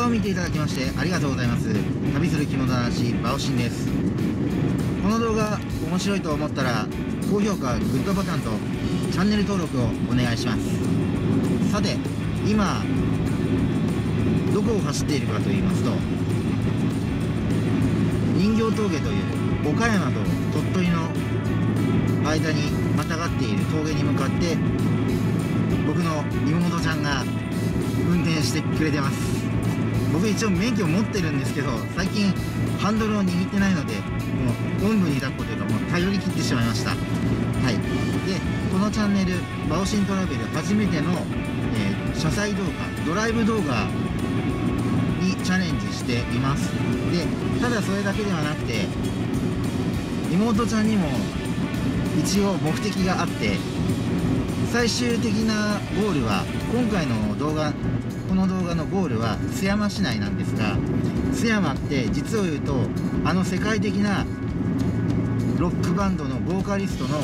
を見ていただきましてありがとうございます。旅する着物男子バオシンです。この動画面白いと思ったら高評価、グッドボタンとチャンネル登録をお願いします。さて今どこを走っているかと言いますと、人形峠という岡山と鳥取の間にまたがっている峠に向かって僕の妹ちゃんが運転してくれてます。僕一応免許を持ってるんですけど、最近ハンドルを握ってないのでもうおんぶに抱っこというかもう頼り切ってしまいました。はい。でこのチャンネルバオシントラベル初めての、車載動画ドライブ動画にチャレンジしています。でただそれだけではなくて妹ちゃんにも一応目的があって、最終的なゴールは今回の動画この動画のゴールは津山市内なんですが、津山って実を言うと世界的なロックバンドのボーカリストの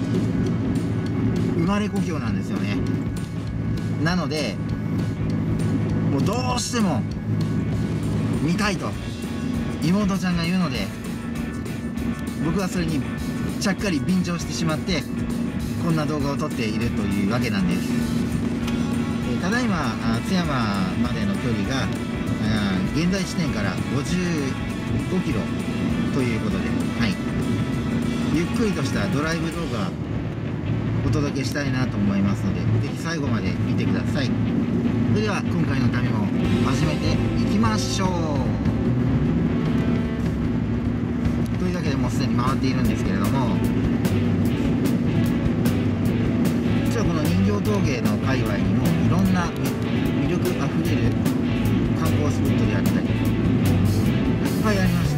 生まれ故郷なんですよね。なのでもうどうしても見たいと妹ちゃんが言うので、僕はそれにちゃっかり便乗してしまってこんな動画を撮っているというわけなんです。ただいま津山までの距離が現在地点から55キロということで、はい、ゆっくりとしたドライブ動画お届けしたいなと思いますので、ぜひ最後まで見てください。それでは今回の旅も始めていきましょう。というわけでもうすでに回っているんですけれども、実はこの人形峠の界隈にもいろんな魅力あふれる観光スポットであったりいっぱいありまして、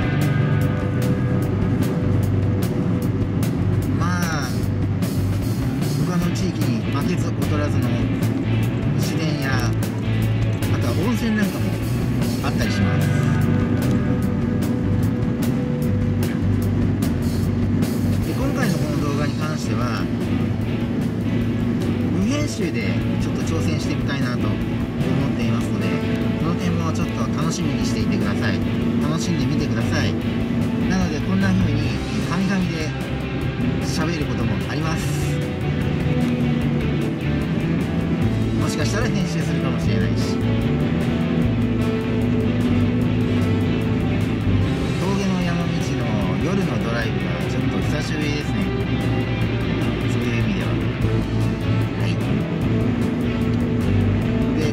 まあ他の地域に負けず劣らずの自然やあとは温泉なんかもあったりします。で今回のこの動画に関しては無編集でちょっと挑戦してみたいなと思っていますので、この点もちょっと楽しみにしていてください。楽しんでみてください。なのでこんな風にカミカミで喋ることもあります。もしかしたら編集するかもしれないし、峠の山道の夜のドライブがちょっと久しぶりですね。そういう意味では。はい。で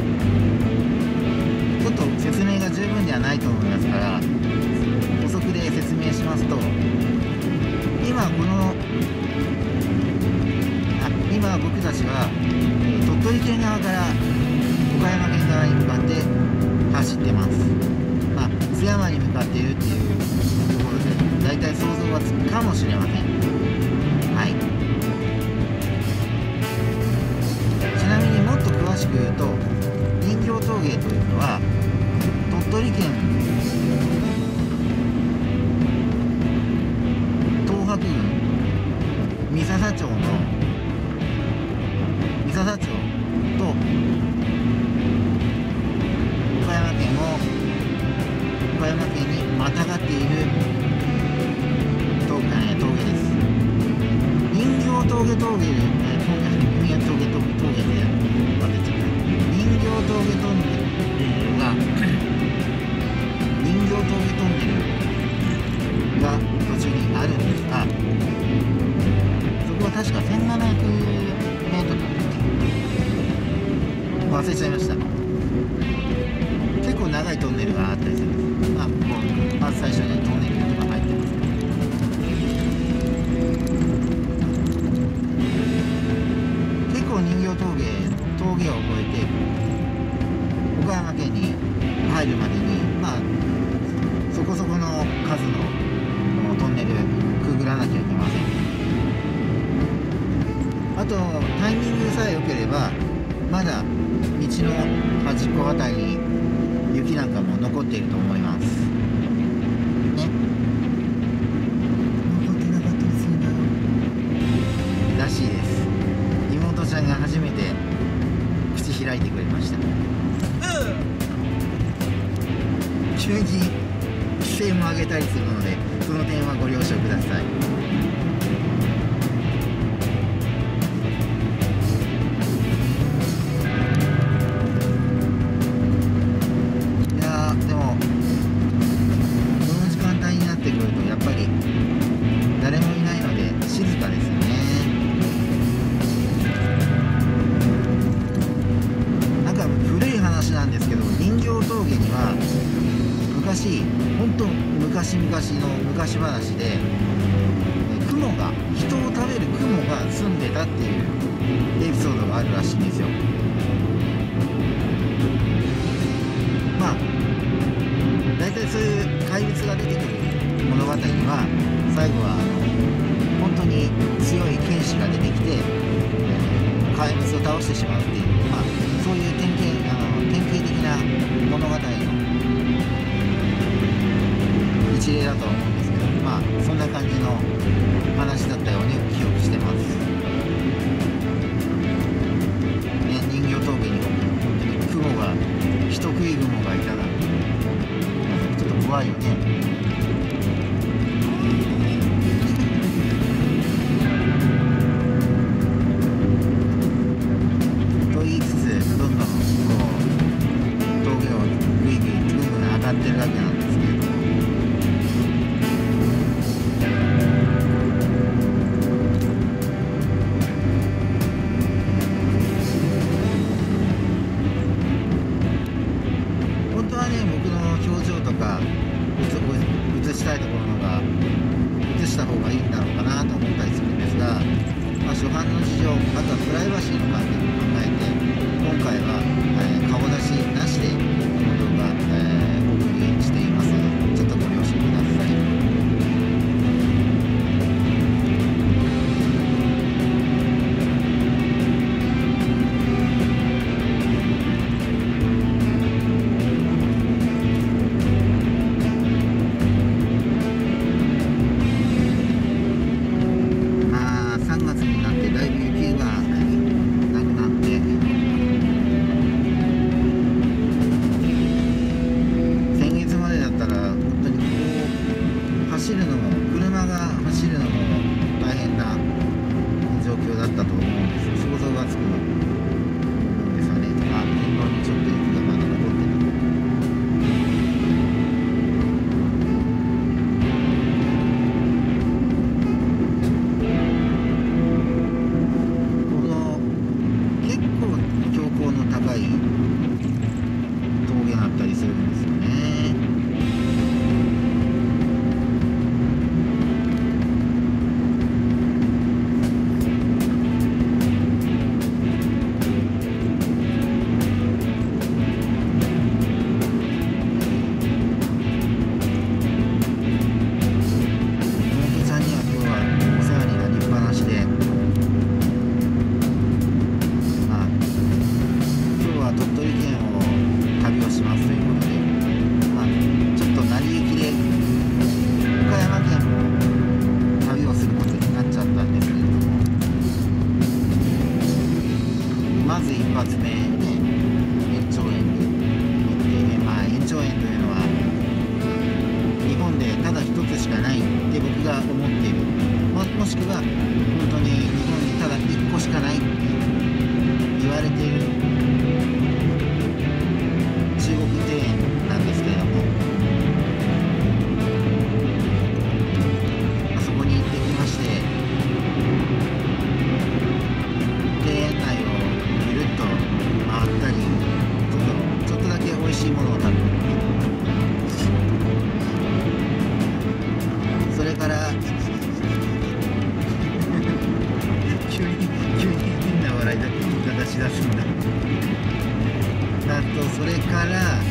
ちょっと説明が十分ではないと思いますから補足で説明しますと、今僕たちは鳥取県側から岡山県側に向かって走ってます。津山に向かっているっていうところでだいたい想像がつくかもしれません。はい。ちなみにもっと詳しく言うと人形峠というのは鳥取県東白郡三笹町と岡山県にまたがっている峠です。人形峠で人形峠トンネルが途中にあるんですが、そこは確か1700メートルだったっけ、忘れちゃいました。結構長いトンネルがあったりするんです。まず最初にトンネルとか入ってます。結構人形峠を越えて岡山県に入るまでにそこそこの数のトンネルくぐらなきゃいけません。あとタイミングさえ良ければまだ道の端っこあたりに雪なんかも残っていると思いますね。残ってなかったりするんだよらしいです。妹ちゃんが初めて口開いてくれました。 急に規制も上げたりするので、その点はご了承ください。いやーでもこの時間帯になってくるとやっぱり誰もいないので静かですね。なんか古い話なんですけど、人形峠には昔、本当昔々の昔話で、雲が、人を食べる雲が住んでたっていうエピソードがあるらしいんですよ。まあ大体そういう怪物が出てくる物語には最後は本当に強い剣士が出てきて、怪物を倒してしまうっていう、まあ、そういう典型的な物語の一例だとは思うんですけど、まあそんな感じの話だったように記憶してます。ね、人形峠に本当に雲が、人食い雲がいたらちょっと怖いよね。と言いつつ、どんどんこう峠をぐいぐい上がってるわけなんですけれども、本当はね、僕の表情とか映したいところのが映した方がいいんだろうかなと思ったりするんですが、まあ、初版の事情、あとはプライバシーの観点も考えて、今回は、顔出しなしでこの動画、お送りしています。ちょっとご了承ください。3月になってだいぶ雪がなくなって、先月までだったら本当にこう走るのも、車が走るのも大変な状況だったと思うんです。想像がつくと思うんですよね。あ、沿道にちょっと雪がまだ残ってる。高い峠だったりするんですよね。妹さんには今日はお世話になりっぱなしで、鳥取県を旅をしますということで、まあ、ちょっと成り行きで岡山県も旅をすることになっちゃったんですけれども、まず一発目ね、延長園に行ってね、まあ延長園というのは日本でただ一つしかないって僕が思っている、もしくは本当に日本にただ一個しかないって言われている中国庭園なんですけれども、そこに行ってきまして、庭園内をぐるっと回ったり、ちょっとだけ美味しいものを食べる。それから急に変な笑い方しだすんだ。それからも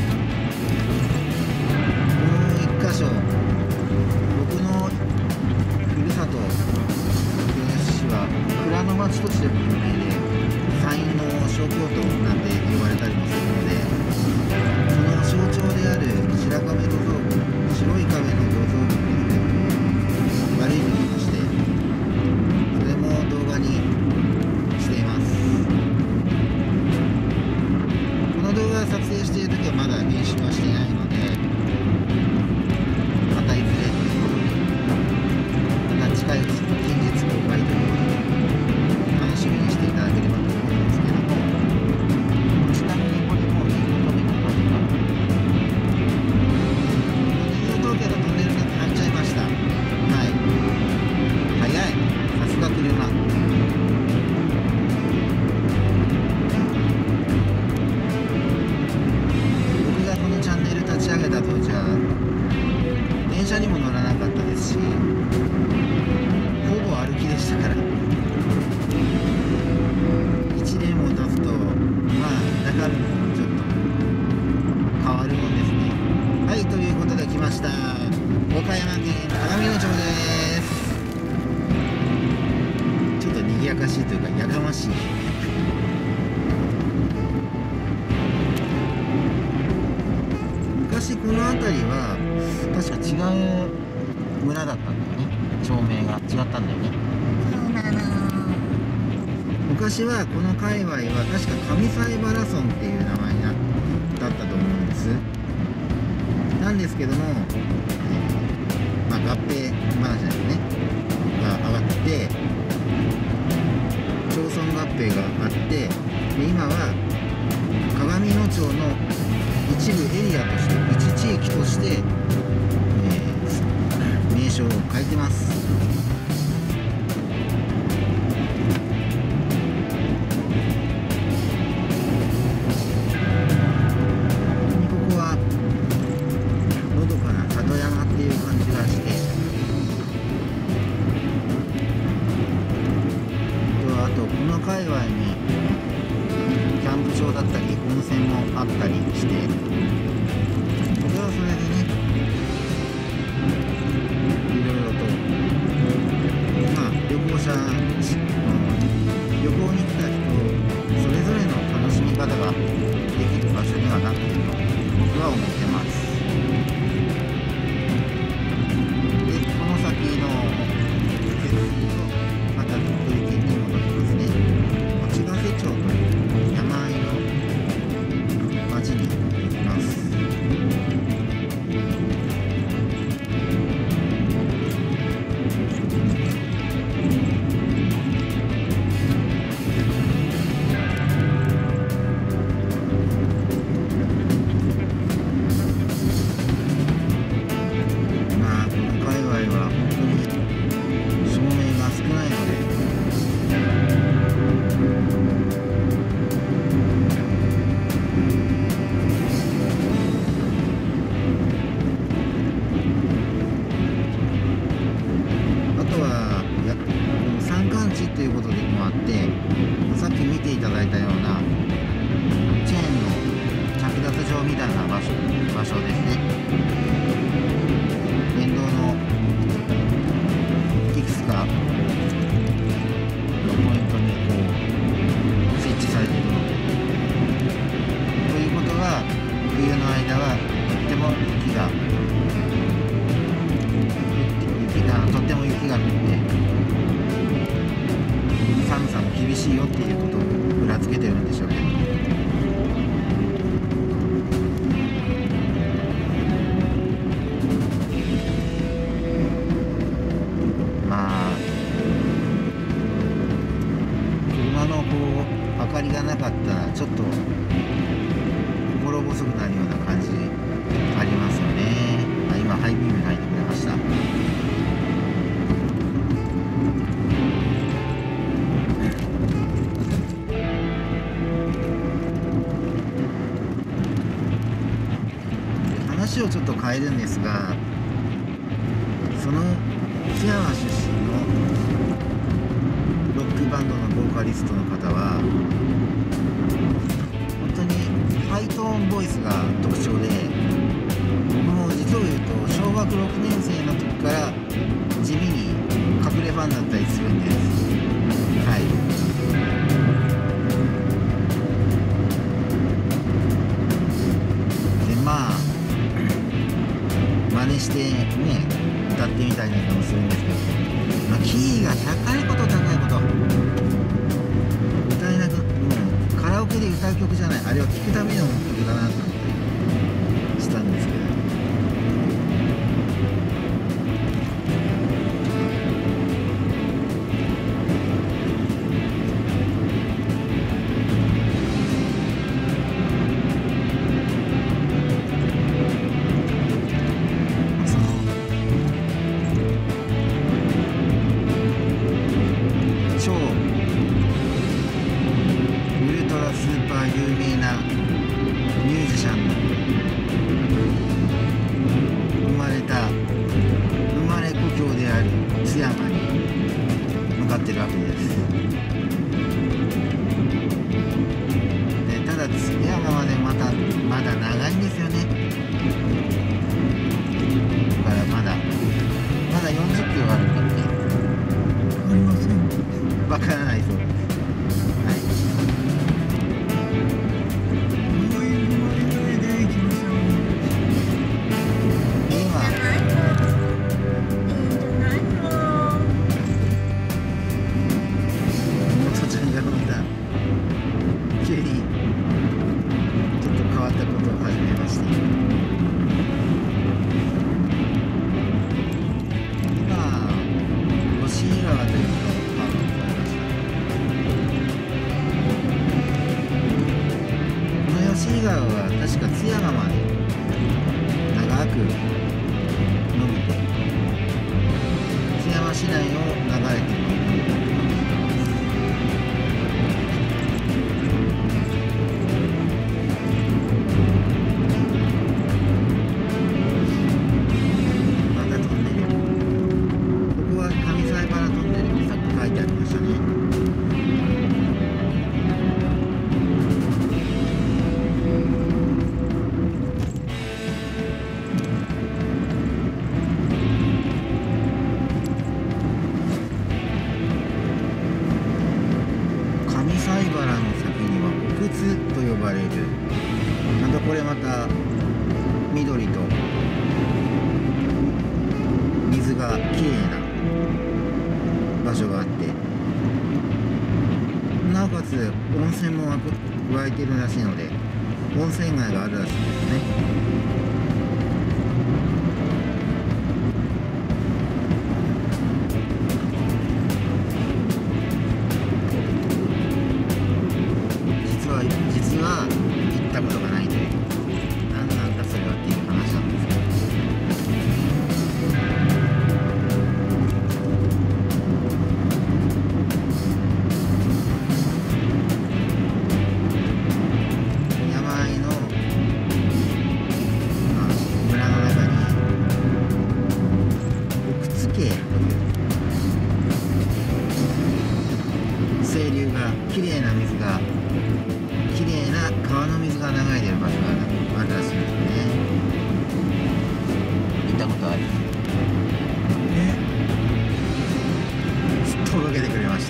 う一箇所、僕のふるさと豊洲市は蔵の町としても有名で、山陰の小京都なんて呼ばれたりもするので、その象徴である白壁土蔵群、白い壁の土蔵群ですね、悪いと言いまして、それも動画にしています。この動画を撮影している時はまだ編集はしていないので、 車にも乗らなかったですし、ほぼ歩きでしたから。1年も経つとまあ中身もちょっと変わるもんですね。はい、ということで来ました、岡山県鏡野町です。ちょっと賑やかしいというかやかましい昔この辺りは確か違う村だったんだよね。町名が違ったんだよね。そうなの。昔はこの界隈は確か上西原村っていう名前だったと思うんです。なんですけども、まあ、合併話ですねが上がって、町村合併があって、で今は鏡野町の一部エリアとして、一地域として、名称を変えてます。ここはのどかな里山っていう感じがして、あとこの界隈にキャンプ場だったり温泉もあったりして、それはそれでね、いろいろとまあ旅行に来た人それぞれの楽しみ方ができる場所にはなっていると僕は思ってます。でこの先のまた鳥取県に戻りますね。越ヶ瀬町という山あいの町に行きます。まあこの界隈は本当に照明が少ないので、あとは山間地ということでもあって、さっき見ていただいたようなチェーンの着脱場みたいな場所ですね。電動のいくつかのポイントにこう設置されているので、ということは冬の間はとっても雪が降って寒さも厳しいよっていうことを裏付けてるんでしょうけど、まあ車のこう明かりがなかったらちょっと心細くなるような感じありますよね。今ハイビームに入ってくれました。話をちょっと変えるんですが、その津山出身のロックバンドのボーカリストの方は本当にハイトーンボイスが特徴で、僕も実を言うと小学6年生の時から地味に隠れファンだったりするんです。はい。でまあ真似してね歌ってみたりなんかもするんですけど、まあ、キーが高いこと高いこと歌えなく、もうカラオケで歌う曲じゃない、あれを聴くための曲だなと思ってしたんですけど、超ウルトラスーパー有名なミュージシャン津山に向かってるわけです。でただ津山までまだ長いんですよね。だからまだ40キロあるんだっけ。 ありません。 わからないそうです。はい。急にちょっと変わったことを始めまして、今吉井川というのを越えました。この吉井川は確か津山まで長く伸びて津山市内を流れていると呼ばれる、またこれまた緑と水がきれいな場所があって、なおかつ温泉も湧いてるらしいので温泉街があるらしいですね。実は行ったことがないという、何なんだそれはっていう話なんですけど、山あいの、村の中に奥津渓という清流が、きれいな水が、きれいな川の水が流れている場所があるらしいんですね。行ったことある？届けてくれました。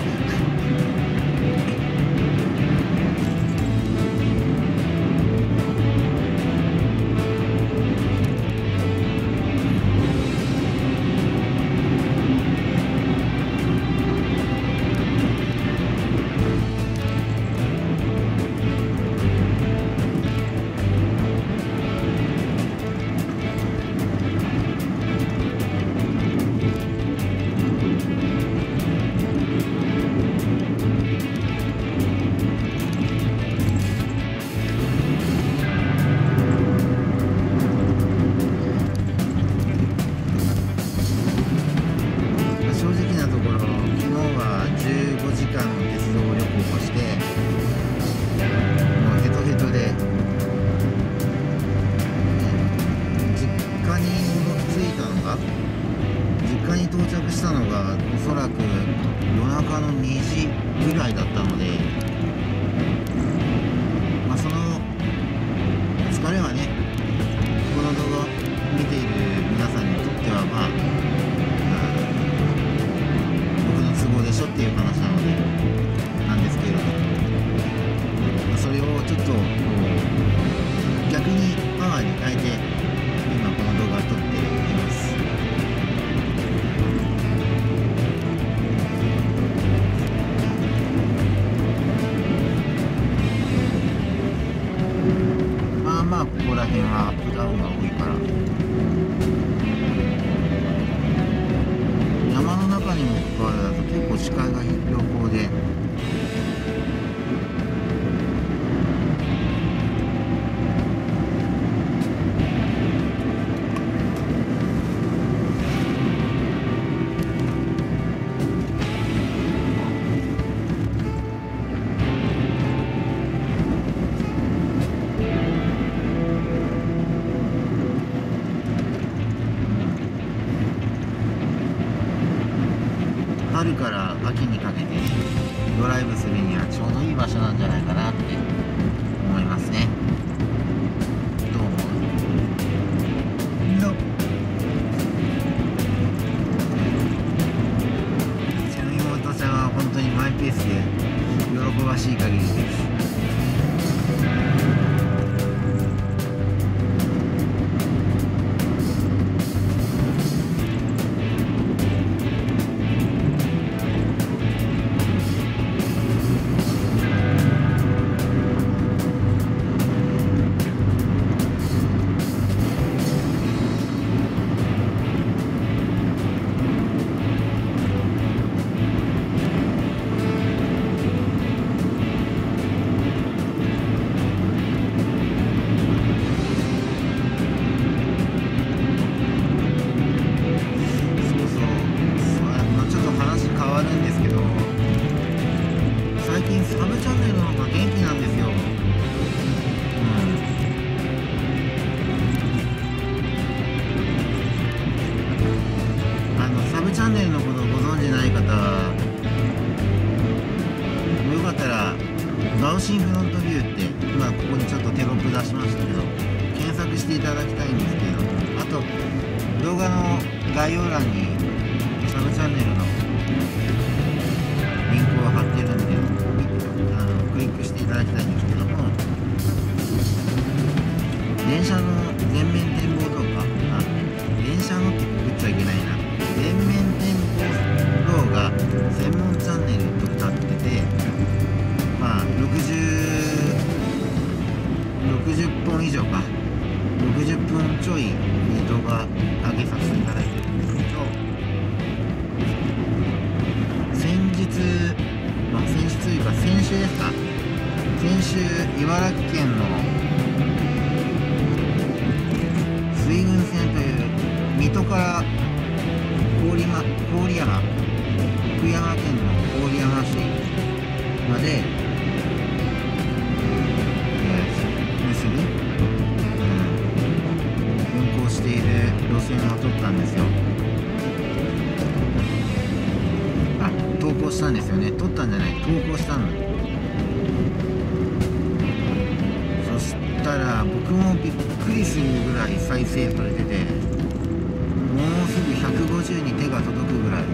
実家に到着したのがおそらく夜中の2時ぐらいだったので、その疲れはね、この動画を見ている皆さんにとっては僕の都合でしょっていう話なのでなんですけれども、それをちょっと逆にパワーに変えて今この動画を撮っています。ここら辺はアップダウンが多いから、山の中にもかかわらず結構視界が良好で、 春から秋にかけてドライブするにはちょうどいい場所なんじゃないかなって思いますね。どう思う？ いや、 うちの妹ちゃんは本当にマイペースで喜ばしい限りです。チャンネルのことをご存じない方はよかったらガウシンフロントビューって今ここにちょっとテロップ出しましたけど検索していただきたいんですけど、あと動画の概要欄にサブチャンネルのリンクを貼ってるんでクリックしていただきたいんですけども、電車の全面展望動画、電車のって言っちゃいけないな、全面展望動画専門チャンネルと歌ってて、まあ60本以上か60分ちょい動画上げさせていただいてるんですけど、先日というか先週ですか、先週茨城県の水郡線という水戸から郡山、福山県の郡山市まで、結ぶ、運行している路線を取ったんですよ。投稿したんですよね。撮ったんじゃない、投稿したんだ。そしたら僕もびっくりするぐらい再生されてて、もうすぐ150に手が届くぐらい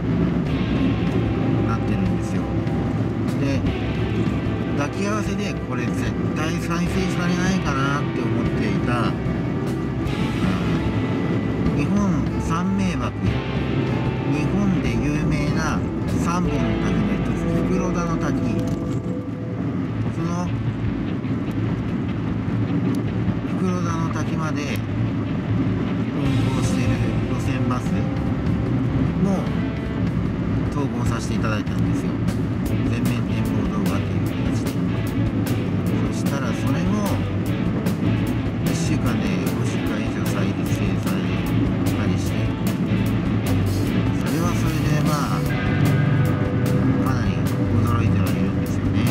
なってるんですよ。で抱き合わせでこれ絶対再生されないかなって思っていた、日本三名瀑、日本で有名な3本の滝の一つ、袋田の滝、その袋田の滝まで運行している路線バスも投稿させていただいたんですよ。全面展望動画っていう形で。そしたらそれも1週間で50回以上再生されたりして、それはそれでまあかなり驚いてはいるんですよね。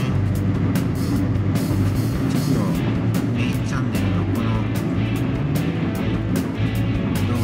ちょっとメインチャンネルのこの動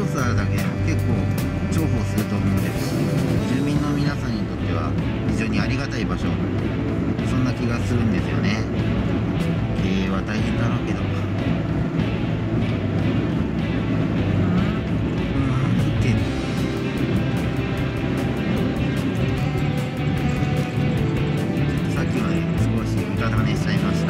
つあるだけでも結構重宝すると思うんです。住民の皆さんにとっては非常にありがたい場所、そんな気がするんですよね。経営は大変だろうけど、さっきまで少しうたた寝しちゃいました。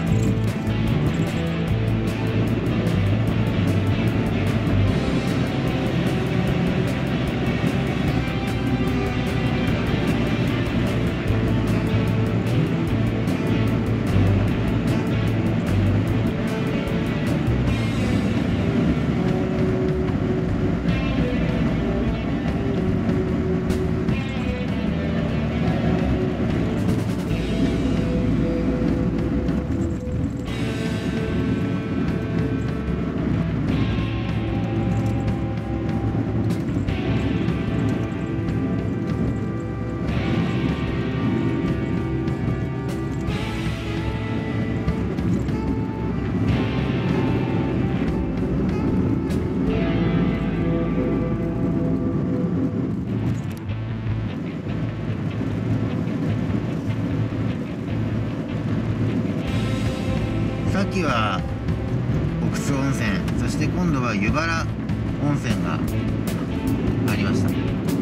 さっきは奥津温泉、そして今度は湯原温泉がありました。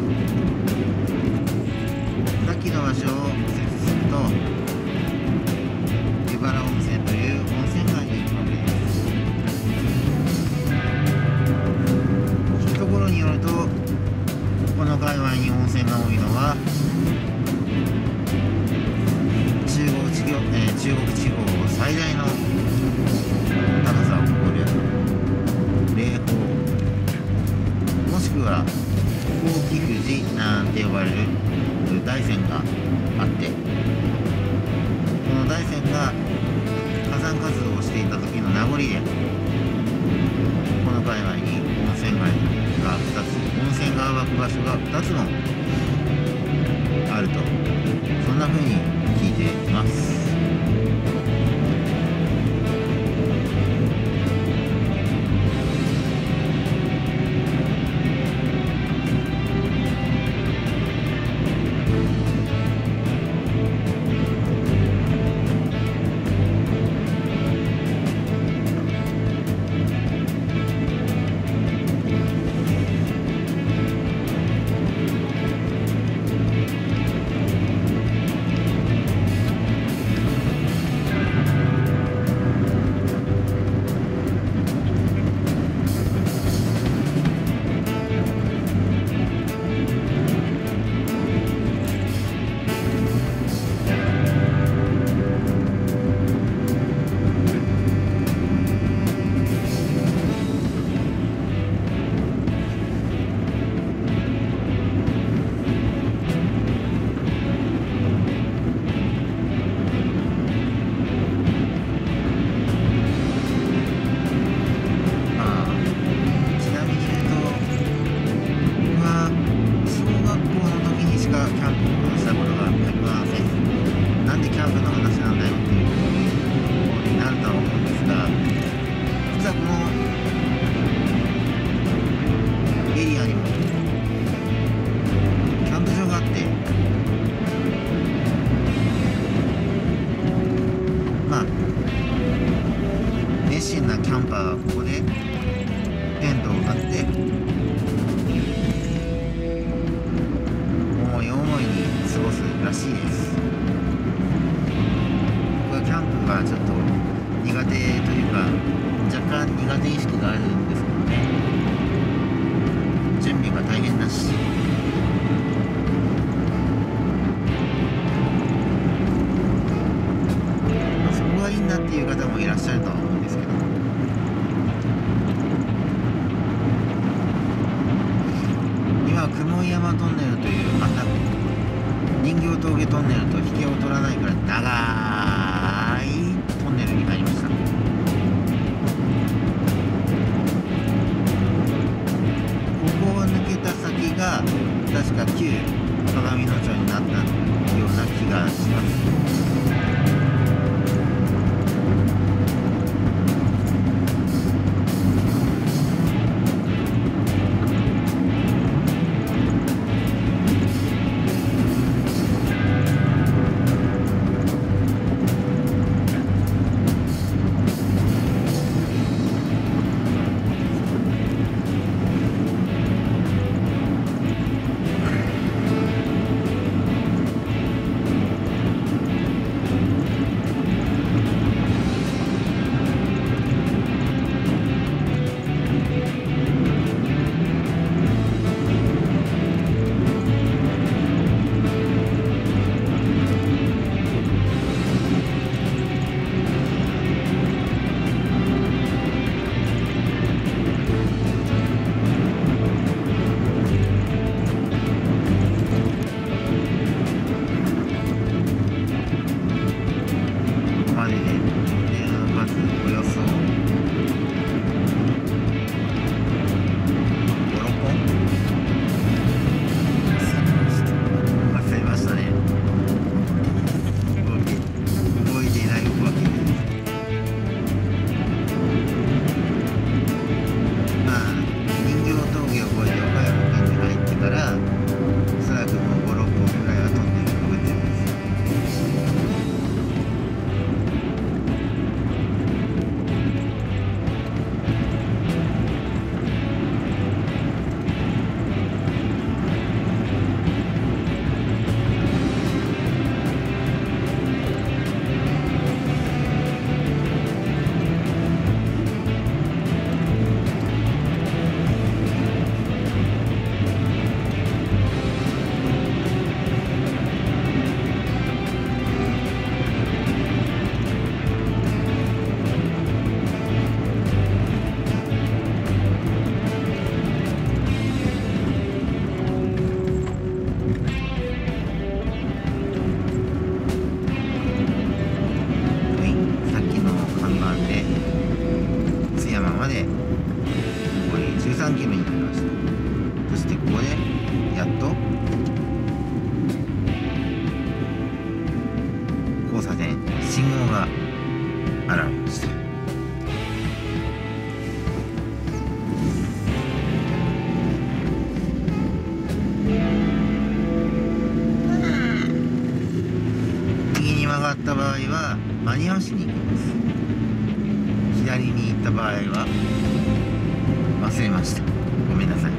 さっきの場所を説すると、湯原温泉という温泉街に行くわけです。聞くところによると、この界隈に温泉が多いのは中国地方最大の高さを誇る霊峰、もしくは宝貴富士なんて呼ばれる大山があって、この大山が火山活動をしていた時の名残で、この界隈に温泉街が2つ、温泉が湧く場所が2つもあると、そんな風に聞いています。 信号が現れました。右に曲がった場合は間に合わしに行きます。左に行った場合は忘れました。ごめんなさい。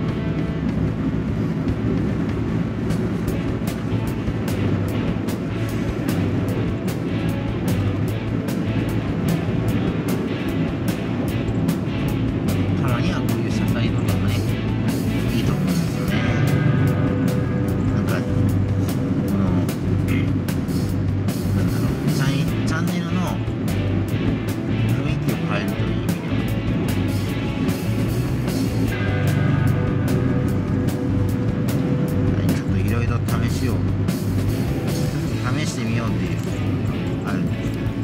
たまにはこういう車載動画もね、いいと思うんですよね。なんかこのなんだろう、チャンネルの雰囲気を変えるという意味ではちょっといろいろ試してみようっていうのがあるんですけど、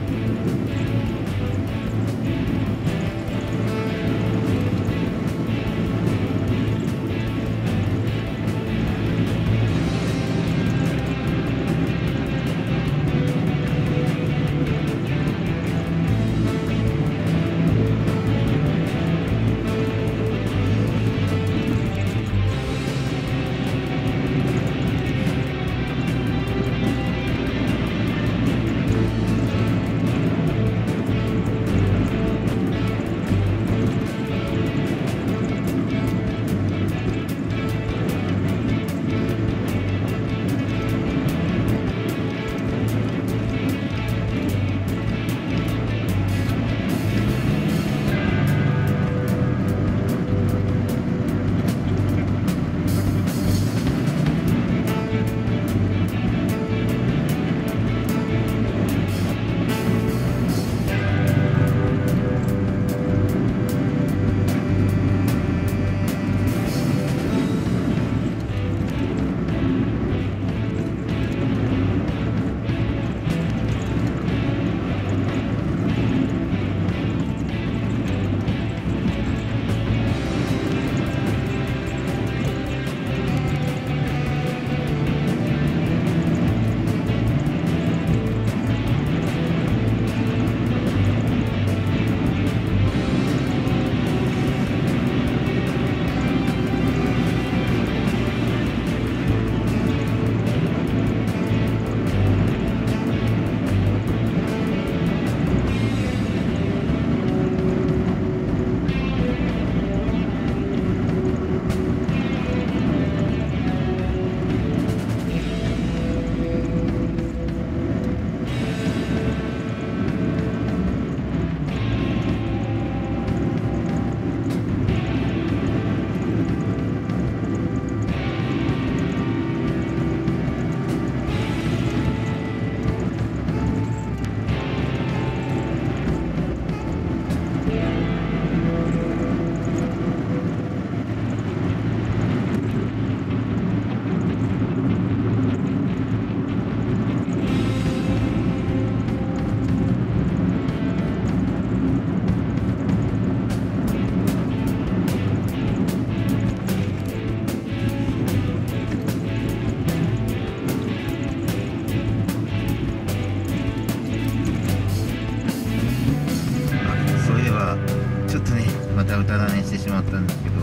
た歌だねしてしまったんですけど、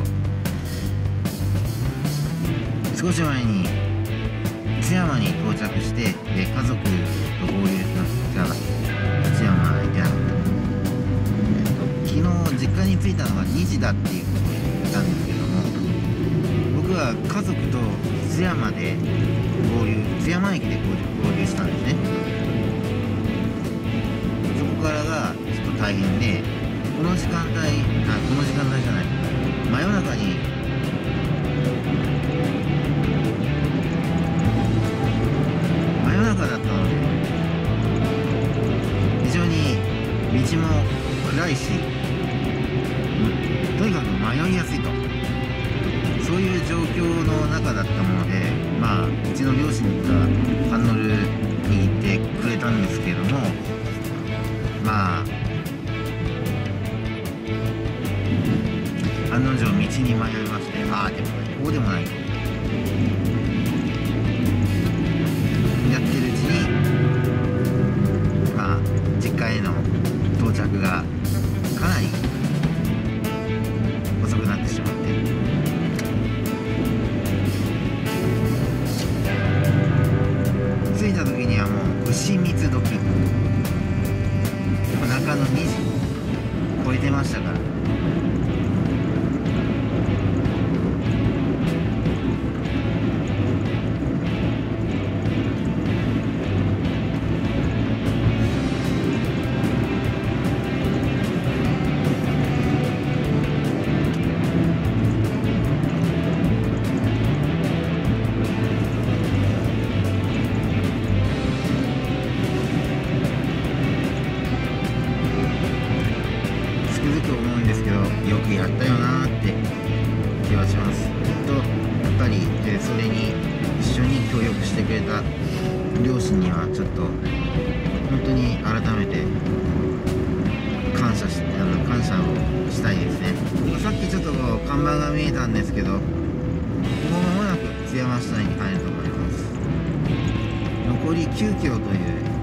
少し前に津山に到着して、家族と合流した津山行ってなかった。昨日実家に着いたのが2時だっていうことを言ったんですけども、僕は家族と津山で津山駅で合流したんですね。そこからがちょっと大変で、この時間帯じゃない、真夜中にだったので、非常に道も暗いし、とにかく迷いやすいと、そういう状況の中だったもので、うちの両親がハンドル握ってくれたんですけども、案の定道に迷いまして、ああでもないこうでもないとやってるうちに、 着がかなり遅くなってしまって、着いた時にはもう牛蜜時、夜中の2時超えてましたから。よくやったよなーって気はします。やっぱり、それに一緒に協力してくれた両親にはちょっと本当に改めて感謝をしたいですね。さっきちょっと看板が見えたんですけど、もう間もなく津山市内に帰ると思います。残り9キロという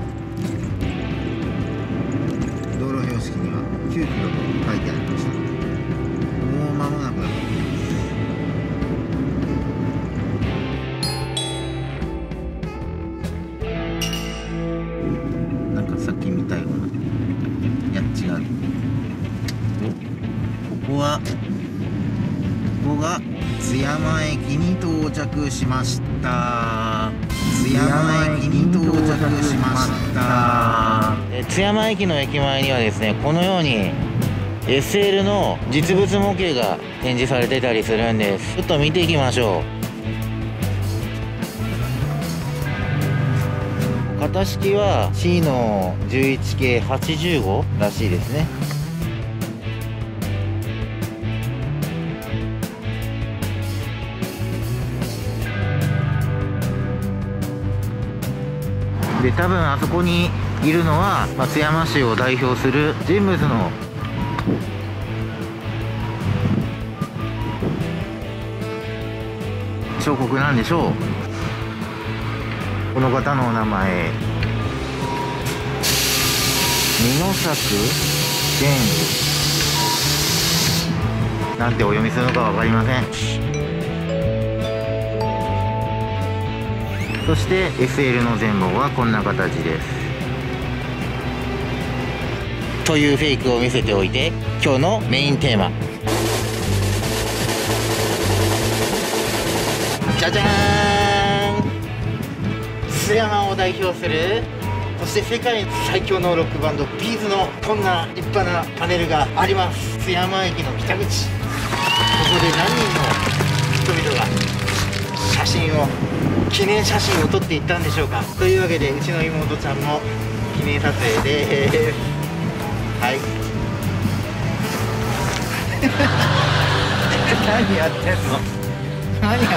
道路標識には9キロと書いてありました。もう間もなくだと思います。なんかさっき見たような、いや違う。ここが津山駅に到着しました。津山駅に到着しました。津山駅の駅前にはですね、このようにSL の実物模型が展示されてたりするんです。ちょっと見ていきましょう。型式は C の11系85らしいですね。で、多分あそこにいるのは津山市を代表する人物の彫刻なんでしょう。この方のお名前、美濃作玄武なんてお読みするのか分かりません。そして SL の全貌はこんな形です。というフェイクを見せておいて、今日のメインテーマ、じゃじゃーん、津山を代表する、そして世界最強のロックバンドビーズのこんな立派なパネルがあります。津山駅の北口、ここで何人の人々が記念写真を撮っていったんでしょうか。というわけで、うちの妹ちゃんも記念撮影ではい何やってんの、何やってんの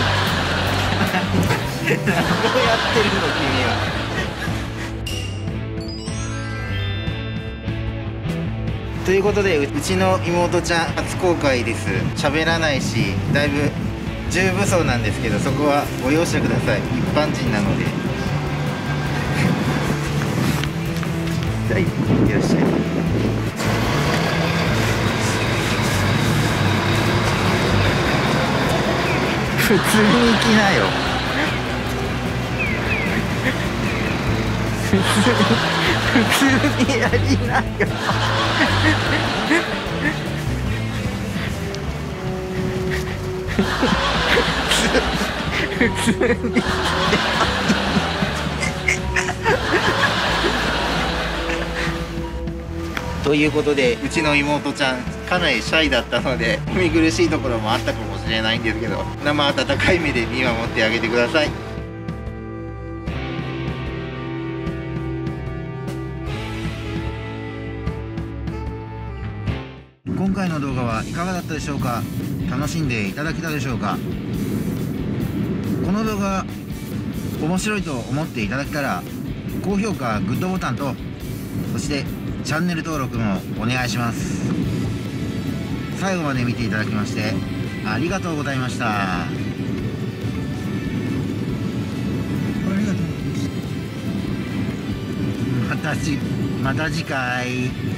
何をやってるの君は。ということで、うちの妹ちゃん初公開です。喋らないし、だいぶ重武装なんですけど、そこはご容赦ください。一般人なのではい、いらっしゃい。普通に行きなよ普通にやりなよ普通にということで、うちの妹ちゃんかなりシャイだったので見苦しいところもあったかもしれないんですけど、生温かい目で見守ってあげてください。今回の動画はいかがだったでしょうか。楽しんでいただけたでしょうか。この動画面白いと思っていただけたら、高評価、グッドボタンと、そしてチャンネル登録もお願いします。最後まで見ていただきましてありがとうございました。 ありがとうございました。 また次回。